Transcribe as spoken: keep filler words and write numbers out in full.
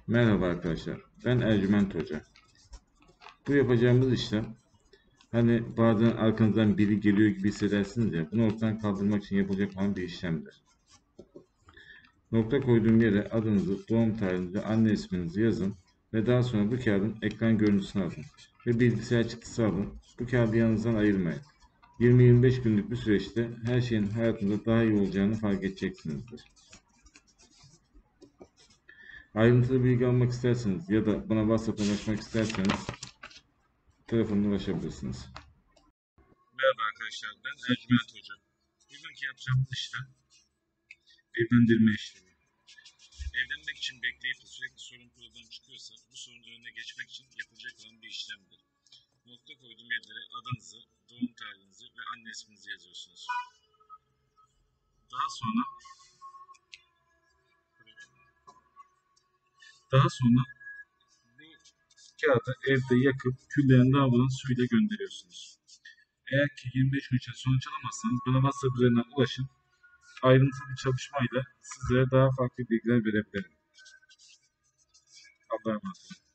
Merhaba arkadaşlar, ben Ercüment Hoca. Bu yapacağımız işlem, hani bazen arkanızdan biri geliyor gibi hissedersiniz ya, bunu ortadan kaldırmak için yapılacak olan bir işlemdir. Nokta koyduğum yere adınızı, doğum tarihinizi, anne isminizi yazın ve daha sonra bu kağıdın ekran görüntüsünü alın ve bilgisayar çıktısı alın. Bu kağıdı yanınızdan ayırmayın. yirmi yirmi beş günlük bir süreçte her şeyin hayatınızda daha iyi olacağını fark edeceksinizdir. Ayrıntılı bilgi almak isterseniz ya da bana WhatsApp'tan ulaşmak isterseniz telefonla ulaşabilirsiniz. Merhaba arkadaşlar, ben Ercüment Hoca. Bugünkü yapacağımız işlem evlendirme işlemi. Evlenmek için bekleyip de sürekli sorun problem çıkıyorsa bu sorunun önüne geçmek için yapılacak olan bir işlemdir. Nokta koyduğum yerlere adınızı, doğum tarihinizi ve anne isminizi yazıyorsunuz. Daha sonra daha sonra bu kağıdı evde yakıp küllerini lavabodan suyla gönderiyorsunuz. Eğer ki yirmi beş gün içinde sonuç alamazsanız bana WhatsApp üzerinden ulaşın. Ayrıntılı bir çalışmayla sizlere daha farklı bilgiler verebilirim. Allah'a emanet olun.